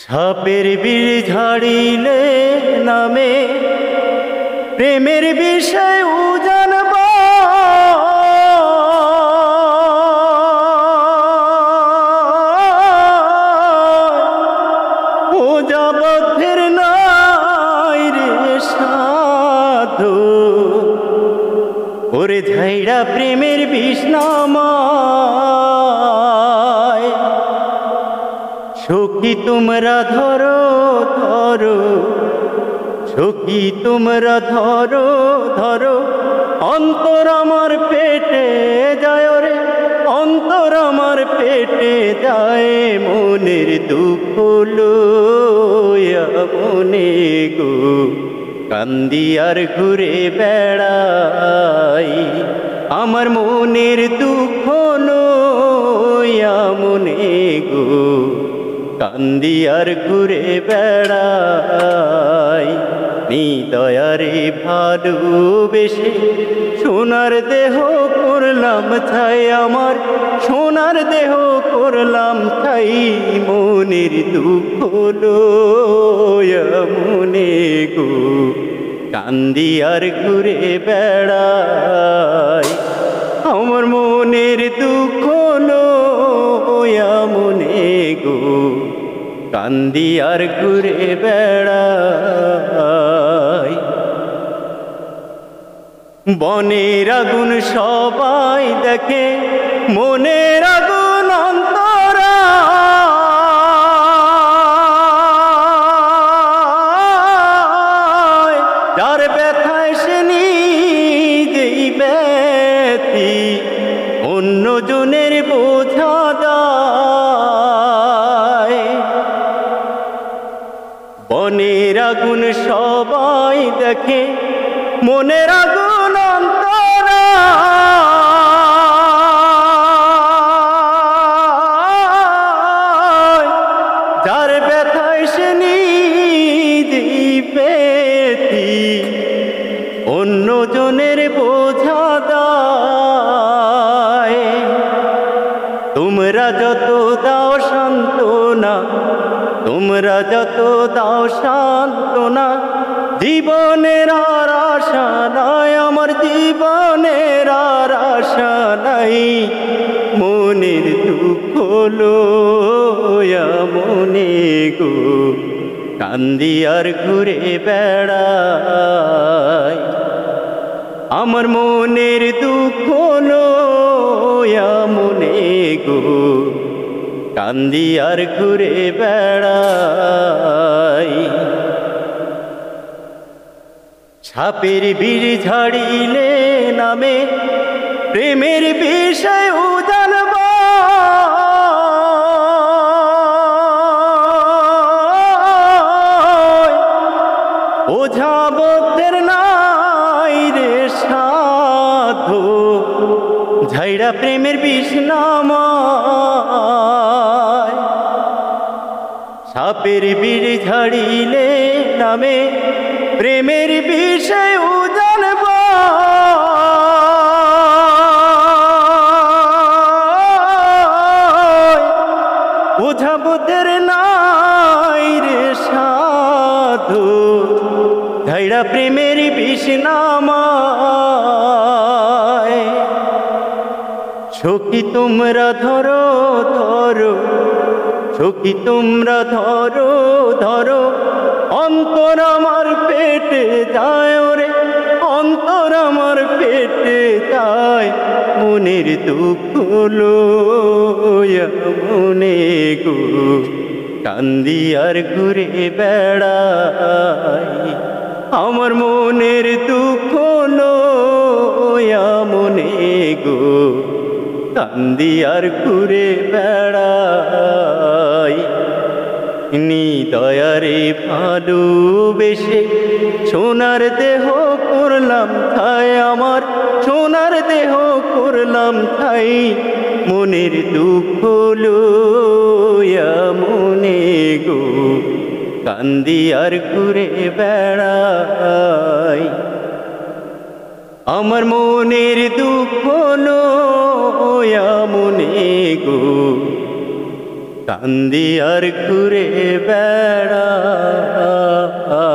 সাপের বিষ ঝাড়িলে নামে প্রেমের বিষয় জানব ও যাবদ্ধের নাই রে সাধু ওরে ঝাইড়া প্রেমের বিষ নামায় সখী তোমরা ধরো ধরো সখী তোমরা ধরো ধরো অন্তর আমার পেটে যায় রে অন্তর আমার পেটে যায় মনের দুঃখ লইয়া মনে গো কান্দি আর ঘুরে বেড়াই আমার মনের দুঃখ লইয়া মনে গো কান্দি আর ঘুরে বেড়াই নিদয়ারে ভালোবেসে সোনার দেহ করলাম ছাই আমার সোনার দেহ করলাম ছাই মনের দুঃখ লইয়া মনে গো কান্দি আর ঘুরে বেড়াই আমার মনের দুঃখ লইয়া মনে গো কান্দি আর ঘুরে বেড়াই বনের আগুন সবাই দেখে মনের আগুন অন্তরা যার ব্যথায় সে নিজেই ব্যথি অন্য জনের বোঝা দেয় বনের আগুন সবাই দেখে মনের আগুন অন্তরা যার ব্যথায় সে নিজেই ব্যথি অন্য জনের বোঝা দেয় তোমরা যত দাও সান্ত্বনা তোমরা যত দাও সান্ত্বনা জীবনের আর আশা নাই আমার জীবনের আর আশা নাই মনের দুঃখ লইয়া মনে গো কান্দি আর ঘুরে বেড়াই আমার মনের দুঃখ লইয়া মনে গো কান্দি আর ঘুরে বেড়াই সাপের বিষ ঝাড়িলে নামে প্রেমের বিষয় জানব ওঝা বদ্ধের নাই রে সাধু ঝাইড়া প্রেমের বিষ নামায় সাপের বিষ ঝাড়িলে নামে প্রেমের বিষয় জানব ওঝাবদের নাই রে সাধু ঝাইড়া প্রেমের বিষ নামায় সখী তোমরা ধরো ধরো সখী তোমরা ধরো ধরো অন্তর আমার পেটে যায় রে অন্তর আমার পেটে যায় মনের দুঃখ লইয়া মনে গো কান্দি আর ঘুরে বেড়াই আমার মনের দুঃখ লইয়া মনে গো কান্দি আর ঘুরে বেড়াই নিদয়ারে ভালোবেসে সোনার দেহ করলাম ছাই আমার সোনার দেহ করলাম ছাই মনের দুঃখ লইয়া মনে গো কান্দি আর ঘুরে বেড়াই আমার মনের দুঃখ লইয়া মনে গো কান্দি আর ঘুরে বেড়া